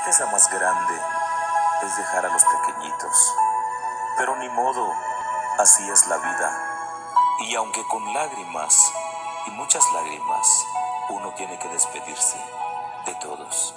tristeza más grande es dejar a los pequeñitos, pero ni modo, así es la vida. Y aunque con lágrimas, y muchas lágrimas, uno tiene que despedirse de todos.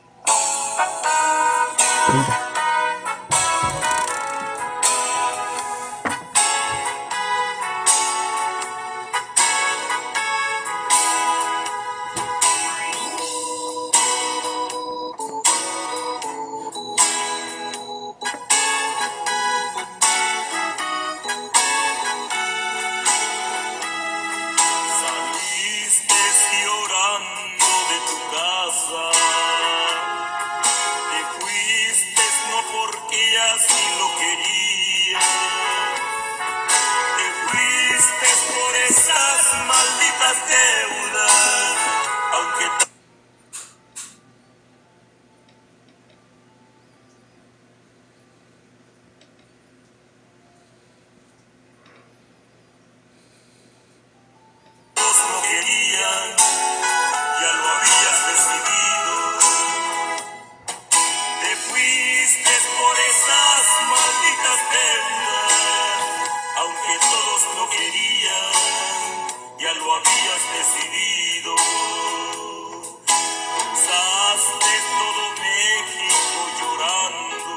Así lo quería, te fuiste por esas malditas deudas, aunque todos no querían, ya lo habías decidido. Te fuiste por esas malditas deudas, aunque todos no querían, ya lo habías decidido. Cruzaste todo México llorando,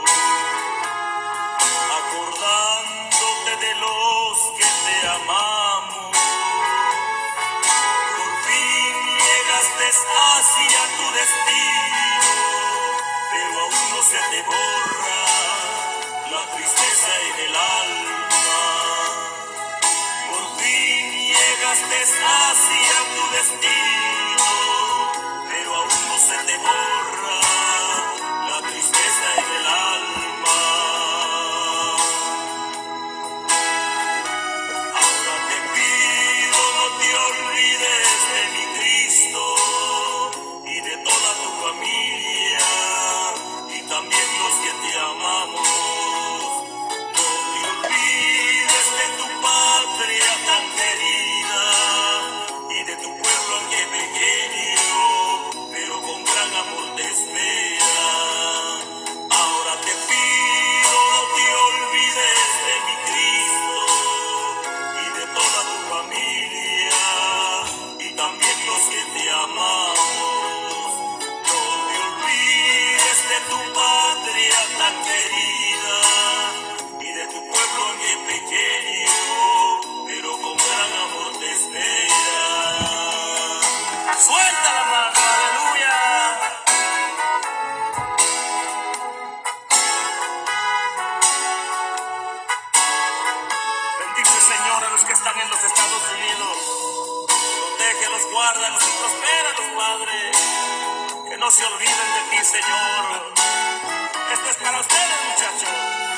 acordándote de los que te amamos. Por fin llegaste hacia tu destino, pero aún no se te borra la tristeza en el alma. Por fin llegaste hacia tu destino, pero aún no se te borra la tristeza en el alma. Ahora te pido, no te olvides de mi Cristo y de toda tu familia, también los que te amamos. No te olvides de tu patria tan querida y de tu pueblo aunque pequeño, pero con gran amor te espera. Ahora te pido, no te olvides de mi Cristo y de toda tu familia y también los que te amamos. De tu patria tan querida y de tu pueblo bien pequeño, pero con gran amor te espera. Suelta la mano, aleluya. Bendice, Señor, a los que están en los Estados Unidos. Protégelos, guárdalos y prospéralos, Padre. Que no se olviden de ti, Señor. Esto es para ustedes, muchachos.